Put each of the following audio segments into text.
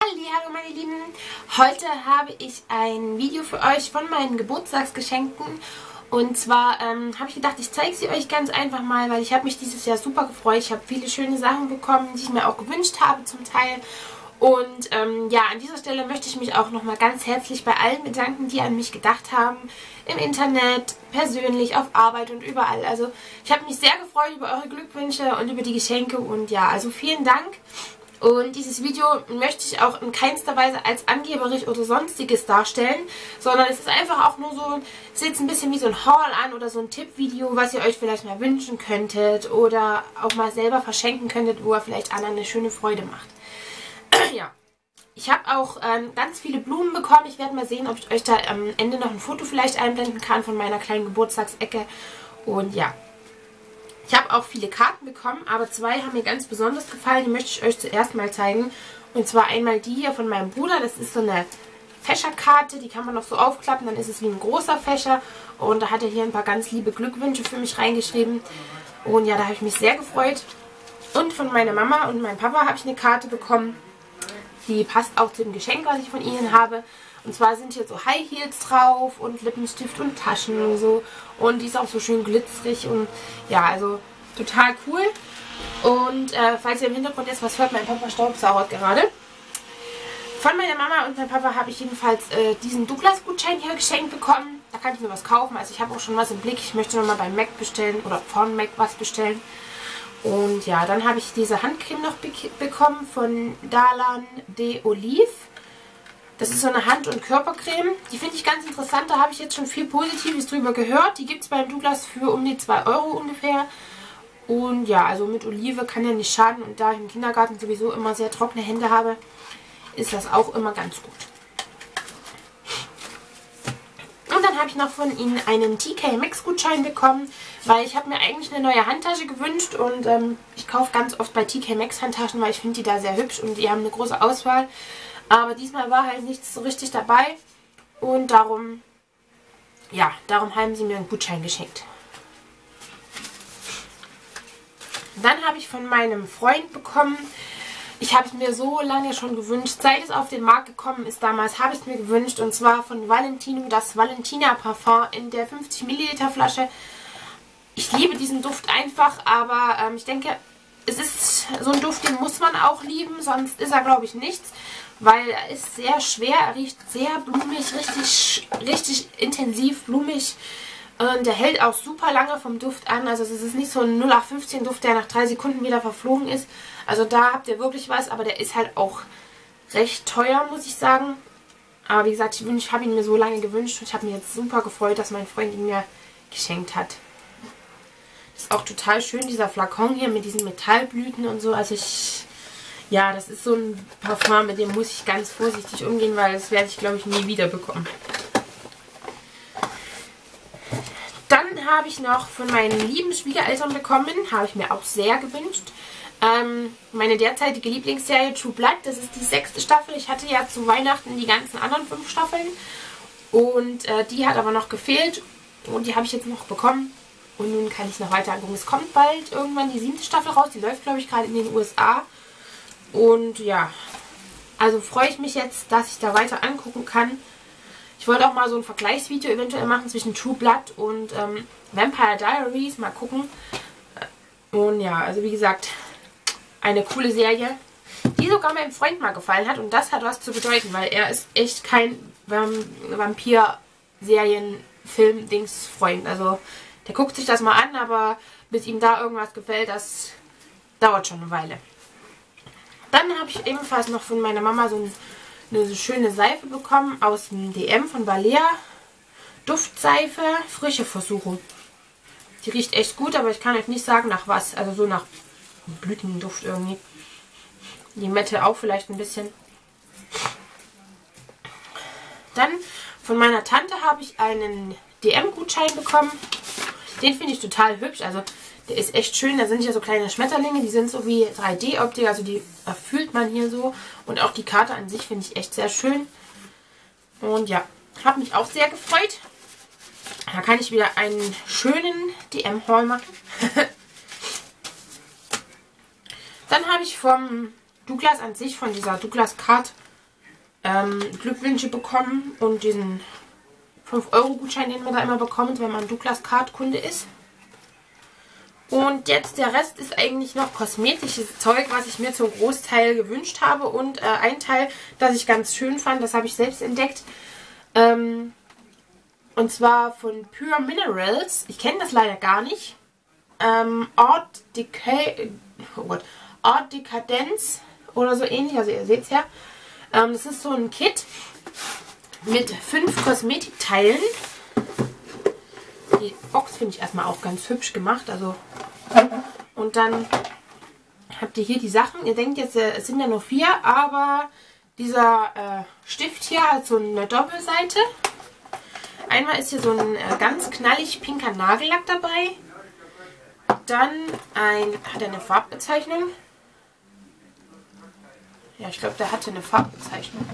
Hallo meine Lieben, heute habe ich ein Video für euch von meinen Geburtstagsgeschenken und zwar habe ich gedacht, ich zeige sie euch ganz einfach mal, weil ich habe mich dieses Jahr super gefreut. Ich habe viele schöne Sachen bekommen, die ich mir auch gewünscht habe zum Teil und ja, an dieser Stelle möchte ich mich auch nochmal ganz herzlich bei allen bedanken, die an mich gedacht haben, im Internet, persönlich, auf Arbeit und überall. Also ich habe mich sehr gefreut über eure Glückwünsche und über die Geschenke und ja, also vielen Dank. Und dieses Video möchte ich auch in keinster Weise als angeberisch oder sonstiges darstellen, sondern es ist einfach auch nur so, es sieht ein bisschen wie so ein Haul an oder so ein Tippvideo, was ihr euch vielleicht mal wünschen könntet oder auch mal selber verschenken könntet, wo ihr vielleicht anderen eine schöne Freude macht. Ja, ich habe auch ganz viele Blumen bekommen. Ich werde mal sehen, ob ich euch da am Ende noch ein Foto vielleicht einblenden kann von meiner kleinen Geburtstagsecke. Und ja. Ich habe auch viele Karten bekommen, aber zwei haben mir ganz besonders gefallen. Die möchte ich euch zuerst mal zeigen. Und zwar einmal die hier von meinem Bruder. Das ist so eine Fächerkarte, die kann man noch so aufklappen. Dann ist es wie ein großer Fächer. Und da hat er hier ein paar ganz liebe Glückwünsche für mich reingeschrieben. Und ja, da habe ich mich sehr gefreut. Und von meiner Mama und meinem Papa habe ich eine Karte bekommen. Die passt auch zu dem Geschenk, was ich von ihnen habe. Und zwar sind hier so High Heels drauf und Lippenstift und Taschen und so. Und die ist auch so schön glitzerig und ja, also total cool. Und falls ihr im Hintergrund jetzt was hört, mein Papa staubsaugert gerade. Von meiner Mama und meinem Papa habe ich jedenfalls diesen Douglas-Gutschein hier geschenkt bekommen. Da kann ich mir was kaufen. Also ich habe auch schon was im Blick. Ich möchte nochmal beim Mac bestellen oder von Mac was bestellen. Und ja, dann habe ich diese Handcreme noch bekommen von Dalan de Olive. Das ist so eine Hand- und Körpercreme. Die finde ich ganz interessant. Da habe ich jetzt schon viel Positives drüber gehört. Die gibt es beim Douglas für um die 2 Euro ungefähr. Und ja, also mit Olive kann ja nicht schaden. Und da ich im Kindergarten sowieso immer sehr trockene Hände habe, ist das auch immer ganz gut. Und dann habe ich noch von ihnen einen TK Maxx Gutschein bekommen, weil ich habe mir eigentlich eine neue Handtasche gewünscht. Und ich kaufe ganz oft bei TK Maxx Handtaschen, weil ich finde die da sehr hübsch und die haben eine große Auswahl. Aber diesmal war halt nichts so richtig dabei und darum, ja, darum haben sie mir einen Gutschein geschenkt. Dann habe ich von meinem Freund bekommen, ich habe es mir so lange schon gewünscht, seit es auf den Markt gekommen ist damals, habe ich es mir gewünscht und zwar von Valentino das Valentina Parfum in der 50 Milliliter Flasche. Ich liebe diesen Duft einfach, aber ich denke, es ist so ein Duft, den muss man auch lieben, sonst ist er, glaube ich, nichts. Weil er ist sehr schwer, er riecht sehr blumig, richtig intensiv blumig. Und der hält auch super lange vom Duft an. Also es ist nicht so ein 0815 Duft, der nach 3 Sekunden wieder verflogen ist. Also da habt ihr wirklich was, aber der ist halt auch recht teuer, muss ich sagen. Aber wie gesagt, ich habe ihn mir so lange gewünscht und ich habe mich jetzt super gefreut, dass mein Freund ihn mir geschenkt hat. Ist auch total schön, dieser Flakon hier mit diesen Metallblüten und so. Also ja, das ist so ein Parfum, mit dem muss ich ganz vorsichtig umgehen, weil das werde ich, glaube ich, nie wieder bekommen. Dann habe ich noch von meinen lieben Schwiegereltern bekommen, habe ich mir auch sehr gewünscht, meine derzeitige Lieblingsserie True Blood. Das ist die 6. Staffel. Ich hatte ja zu Weihnachten die ganzen anderen 5 Staffeln und die hat aber noch gefehlt und die habe ich jetzt noch bekommen. Und nun kann ich noch weiter angucken. Es kommt bald irgendwann die 7. Staffel raus. Die läuft, glaube ich, gerade in den USA. Und ja, also freue ich mich jetzt, dass ich da weiter angucken kann. Ich wollte auch mal so ein Vergleichsvideo eventuell machen zwischen True Blood und Vampire Diaries. Mal gucken. Und ja, also wie gesagt, eine coole Serie, die sogar meinem Freund mal gefallen hat. Und das hat was zu bedeuten, weil er ist echt kein Vampir-Serien-Film-Dings-Freund. Also der guckt sich das mal an, aber bis ihm da irgendwas gefällt, das dauert schon eine Weile. Dann habe ich ebenfalls noch von meiner Mama so eine schöne Seife bekommen aus dem DM von Balea. Duftseife, frische Versuchung. Die riecht echt gut, aber ich kann euch nicht sagen nach was. Also so nach Blütenduft irgendwie. Limette auch vielleicht ein bisschen. Dann von meiner Tante habe ich einen DM-Gutschein bekommen. Den finde ich total hübsch. Also der ist echt schön. Da sind hier so kleine Schmetterlinge. Die sind so wie 3D-Optik. Also die erfüllt man hier so. Und auch die Karte an sich finde ich echt sehr schön. Und ja, habe mich auch sehr gefreut. Da kann ich wieder einen schönen DM-Haul machen. Dann habe ich vom Douglas an sich, von dieser Douglas Card, Glückwünsche bekommen und diesen 5-Euro-Gutschein, den man da immer bekommt, wenn man Douglas Card Kunde ist. Und jetzt der Rest ist eigentlich noch kosmetisches Zeug, was ich mir zum Großteil gewünscht habe. Und ein Teil, das ich ganz schön fand, das habe ich selbst entdeckt. Und zwar von Pure Minerals. Ich kenne das leider gar nicht. Art Decadence oder so ähnlich. Also ihr seht es ja. Das ist so ein Kit mit 5 Kosmetikteilen. Die Box finde ich erstmal auch ganz hübsch gemacht. Also und dann habt ihr hier die Sachen. Ihr denkt jetzt, es sind ja nur 4, aber dieser Stift hier hat so eine Doppelseite. Einmal ist hier so ein ganz knallig pinker Nagellack dabei. Dann hat er eine Farbbezeichnung. Ja, ich glaube, der hatte eine Farbbezeichnung.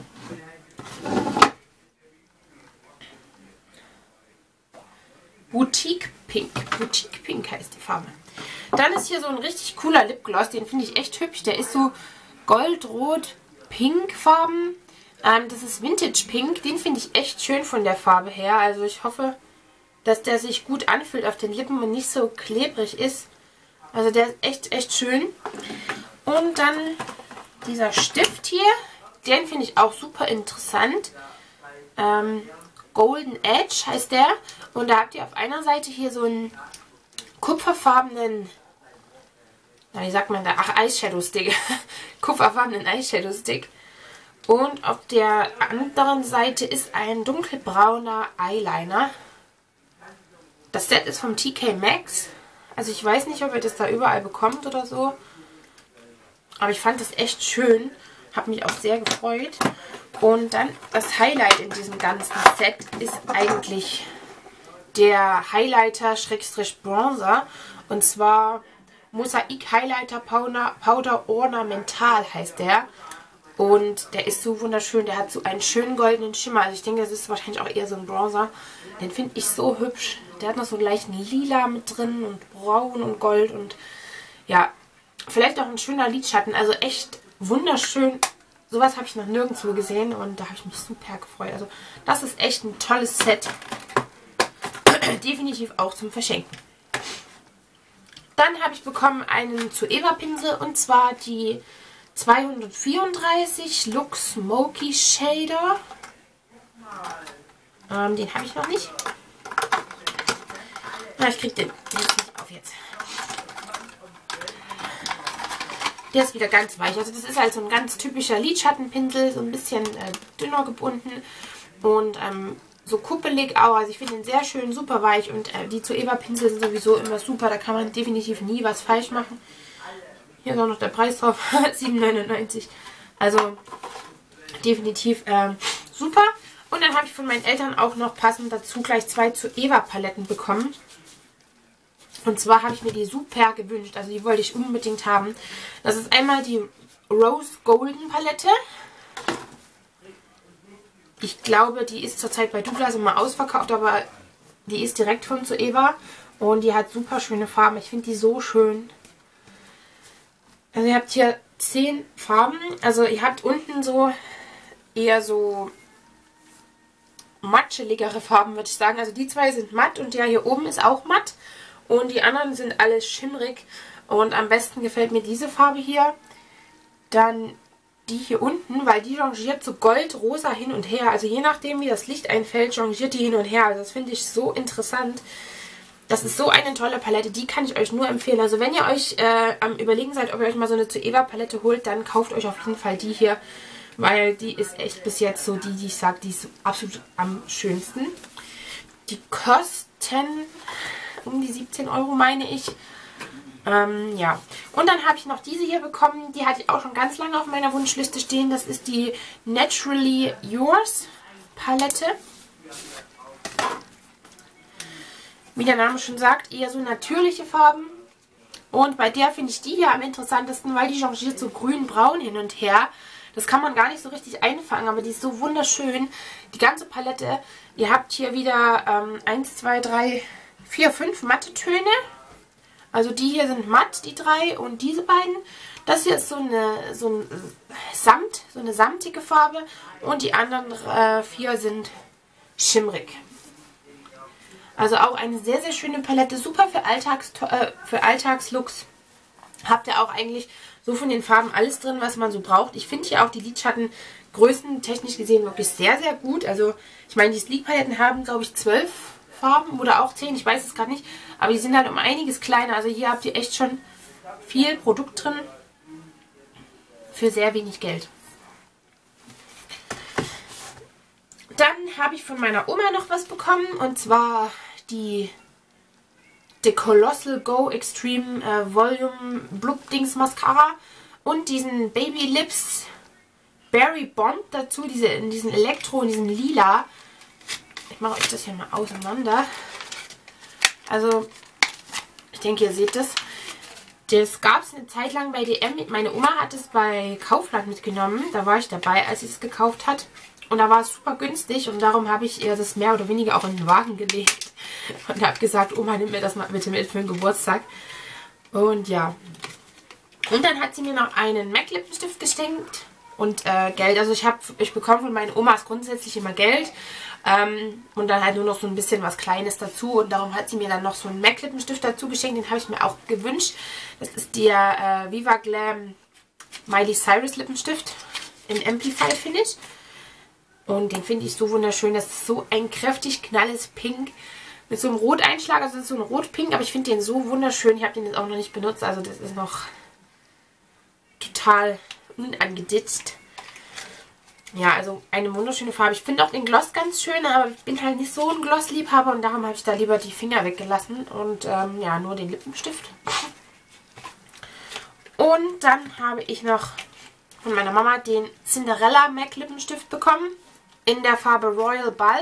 Boutique Pink. Boutique Pink heißt die Farbe. Dann ist hier so ein richtig cooler Lipgloss. Den finde ich echt hübsch. Der ist so goldrot-pink Farben. Das ist Vintage Pink. Den finde ich echt schön von der Farbe her. Also ich hoffe, dass der sich gut anfühlt auf den Lippen und nicht so klebrig ist. Also der ist echt schön. Und dann dieser Stift hier. Den finde ich auch super interessant. Golden Edge heißt der. Und da habt ihr auf einer Seite hier so einen kupferfarbenen, wie sagt man da? Ach, Eyeshadow-Stick. Kupferfarbenen Eyeshadow-Stick. Und auf der anderen Seite ist ein dunkelbrauner Eyeliner. Das Set ist vom TK Maxx. Also ich weiß nicht, ob ihr das da überall bekommt oder so. Aber ich fand das echt schön. Habe mich auch sehr gefreut. Und dann das Highlight in diesem ganzen Set ist eigentlich der Highlighter-Bronzer. Und zwar Mosaik Highlighter Powder Ornamental heißt der. Und der ist so wunderschön. Der hat so einen schönen goldenen Schimmer. Also ich denke, das ist wahrscheinlich auch eher so ein Bronzer. Den finde ich so hübsch. Der hat noch so einen leichten Lila mit drin und Braun und Gold. Und ja, vielleicht auch ein schöner Lidschatten. Also echt wunderschön. Sowas habe ich noch nirgendwo gesehen. Und da habe ich mich super gefreut. Also das ist echt ein tolles Set. Definitiv auch zum Verschenken. Dann habe ich bekommen einen Zoeva Pinsel. Und zwar die 234 Look Smoky Shader. Den habe ich noch nicht. Na, ich kriege den jetzt nicht auf jetzt. Der ist wieder ganz weich. Also das ist halt so ein ganz typischer Lidschattenpinsel. So ein bisschen dünner gebunden. Und so kuppelig auch. Also ich finde den sehr schön, super weich. Und die Zoeva Pinsel sind sowieso immer super. Da kann man definitiv nie was falsch machen. Hier ist auch noch der Preis drauf. 7,99 €. Also definitiv super. Und dann habe ich von meinen Eltern auch noch passend dazu gleich 2 Zoeva Paletten bekommen. Und zwar habe ich mir die super gewünscht. Also die wollte ich unbedingt haben. Das ist einmal die Rose Golden Palette. Ich glaube, die ist zurzeit bei Douglas immer ausverkauft, aber die ist direkt von Zoeva. Und die hat super schöne Farben. Ich finde die so schön. Also ihr habt hier 10 Farben. Also ihr habt unten so eher so matscheligere Farben, würde ich sagen. Also die 2 sind matt und der hier oben ist auch matt. Und die anderen sind alles schimmrig. Und am besten gefällt mir diese Farbe hier. Dann die hier unten, weil die changiert so gold-rosa hin und her. Also je nachdem, wie das Licht einfällt, changiert die hin und her. Also das finde ich so interessant. Das ist so eine tolle Palette, die kann ich euch nur empfehlen. Also wenn ihr euch am Überlegen seid, ob ihr euch mal so eine Zoeva Palette holt, dann kauft euch auf jeden Fall die hier. Weil die ist echt bis jetzt so die ich sage, die ist absolut am schönsten. Die kosten um die 17 €, meine ich. Ja. Und dann habe ich noch diese hier bekommen. Die hatte ich auch schon ganz lange auf meiner Wunschliste stehen. Das ist die Naturally Yours Palette. Wie der Name schon sagt, eher so natürliche Farben. Und bei der finde ich die hier am interessantesten, weil die changiert so grün-braun hin und her. Das kann man gar nicht so richtig einfangen, aber die ist so wunderschön. Die ganze Palette, ihr habt hier wieder 1, 2, 3, 4, 5 matte Töne. Also die hier sind matt, die 3, und diese beiden. Das hier ist so eine samtige Farbe, und die anderen 4 sind schimmrig. Also auch eine sehr, sehr schöne Palette. Super für Alltagslooks. Habt ihr auch eigentlich so von den Farben alles drin, was man so braucht. Ich finde hier auch die Lidschatten größentechnisch gesehen wirklich sehr, sehr gut. Also ich meine, die Sleek-Paletten haben, glaube ich, 12 Farben oder auch 10. Ich weiß es gerade nicht. Aber die sind halt um einiges kleiner. Also hier habt ihr echt schon viel Produkt drin für sehr wenig Geld. Dann habe ich von meiner Oma noch was bekommen, und zwar die The Colossal Go Extreme Volume Blub Dings Mascara und diesen Baby Lips Berry Bomb dazu, in diesen Elektro, in diesen Lila. Ich mache euch das hier mal auseinander. Also, ich denke, ihr seht das. Das gab es eine Zeit lang bei DM. Meine Oma hat es bei Kaufland mitgenommen. Da war ich dabei, als sie es gekauft hat. Und da war es super günstig, und darum habe ich ihr das mehr oder weniger auch in den Wagen gelegt. Und habe gesagt, Oma, nimm mir das mal bitte mit für den Geburtstag. Und ja. Und dann hat sie mir noch einen MAC Lippenstift geschenkt und Geld. Also ich bekomme von meinen Omas grundsätzlich immer Geld. Und dann halt nur noch so ein bisschen was Kleines dazu. Und darum hat sie mir dann noch so einen MAC Lippenstift dazu geschenkt. Den habe ich mir auch gewünscht. Das ist der Viva Glam Miley Cyrus Lippenstift in Amplify Finish. Und den finde ich so wunderschön. Das ist so ein kräftig knalles Pink mit so einem Roteinschlag. Also das ist so ein Rot-Pink, aber ich finde den so wunderschön. Ich habe den jetzt auch noch nicht benutzt. Also das ist noch total unangeditscht. Ja, also eine wunderschöne Farbe. Ich finde auch den Gloss ganz schön, aber ich bin halt nicht so ein Glossliebhaber, und darum habe ich da lieber die Finger weggelassen und ja, nur den Lippenstift. Und dann habe ich noch von meiner Mama den Cinderella MAC Lippenstift bekommen in der Farbe Royal Ball.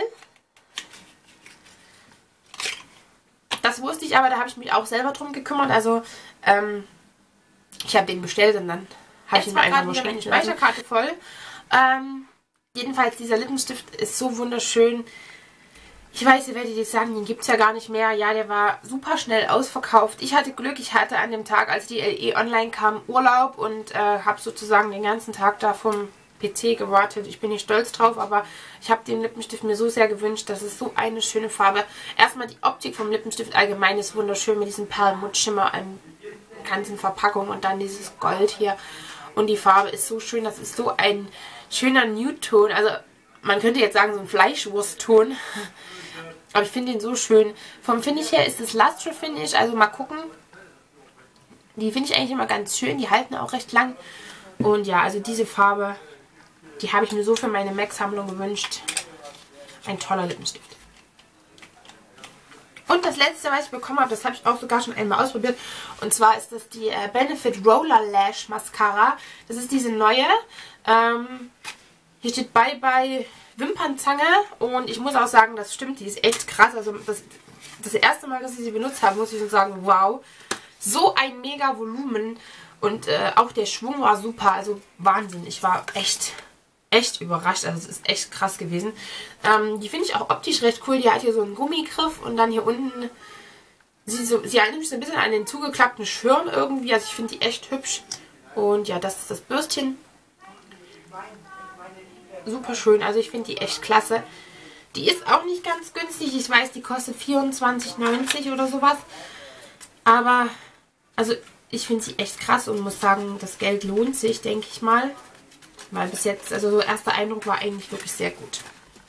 Das wusste ich, aber da habe ich mich auch selber drum gekümmert. Also ich habe den bestellt und dann habe ich ihn einfach nur schnell die Speicherkarte voll. Jedenfalls, dieser Lippenstift ist so wunderschön. Ich weiß, ihr werdet jetzt sagen, den gibt es ja gar nicht mehr. Ja, der war super schnell ausverkauft. Ich hatte Glück, ich hatte an dem Tag, als die LE online kam, Urlaub und habe sozusagen den ganzen Tag da vom PC gewartet. Ich bin nicht stolz drauf, aber ich habe den Lippenstift mir so sehr gewünscht. Das ist so eine schöne Farbe. Erstmal die Optik vom Lippenstift allgemein ist wunderschön mit diesem Perlmuttschimmer an der ganzen Verpackung und dann dieses Gold hier. Und die Farbe ist so schön. Das ist so ein schöner Nude-Ton. Also man könnte jetzt sagen, so ein Fleischwurstton. Aber ich finde den so schön. Vom Finish her ist es Lustre Finish. Also mal gucken. Die finde ich eigentlich immer ganz schön. Die halten auch recht lang. Und ja, also diese Farbe, die habe ich mir so für meine MAC-Sammlung gewünscht. Ein toller Lippenstift. Und das letzte, was ich bekommen habe, das habe ich auch sogar schon einmal ausprobiert. Und zwar ist das die Benefit Roller Lash Mascara. Das ist diese neue. Hier steht Bye Bye Wimpernzange. Und ich muss auch sagen, das stimmt, die ist echt krass. Also das erste Mal, dass ich sie benutzt habe, muss ich schon sagen, wow. So ein mega Volumen. Und auch der Schwung war super. Also Wahnsinn. Ich war echt überrascht. Also es ist echt krass gewesen. Die finde ich auch optisch recht cool. Die hat hier so einen Gummigriff und dann hier unten, sie erinnert mich so ein bisschen an den zugeklappten Schirm irgendwie. Also ich finde die echt hübsch. Und ja, das ist das Bürstchen. Super schön. Also ich finde die echt klasse. Die ist auch nicht ganz günstig. Ich weiß, die kostet 24,90 oder sowas. Aber, also ich finde sie echt krass und muss sagen, das Geld lohnt sich, denke ich mal. Weil bis jetzt, also so erster Eindruck war eigentlich wirklich sehr gut.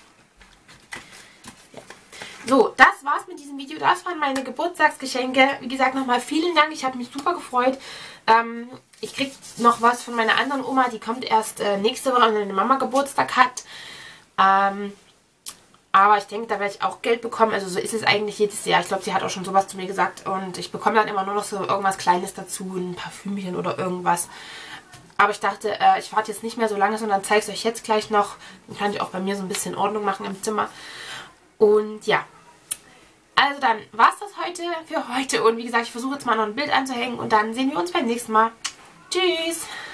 Ja. So, das war's mit diesem Video. Das waren meine Geburtstagsgeschenke. Wie gesagt, nochmal vielen Dank. Ich habe mich super gefreut. Ich kriege noch was von meiner anderen Oma. Die kommt erst nächste Woche, wenn meine Mama Geburtstag hat. Aber ich denke, da werde ich auch Geld bekommen. Also so ist es eigentlich jedes Jahr. Ich glaube, sie hat auch schon sowas zu mir gesagt. Und ich bekomme dann immer nur noch so irgendwas Kleines dazu. Ein Parfümchen oder irgendwas. Aber ich dachte, ich warte jetzt nicht mehr so lange, sondern zeige es euch jetzt gleich noch. Dann kann ich auch bei mir so ein bisschen Ordnung machen im Zimmer. Und ja. Also dann war es das für heute. Und wie gesagt, ich versuche jetzt mal noch ein Bild anzuhängen. Und dann sehen wir uns beim nächsten Mal. Tschüss!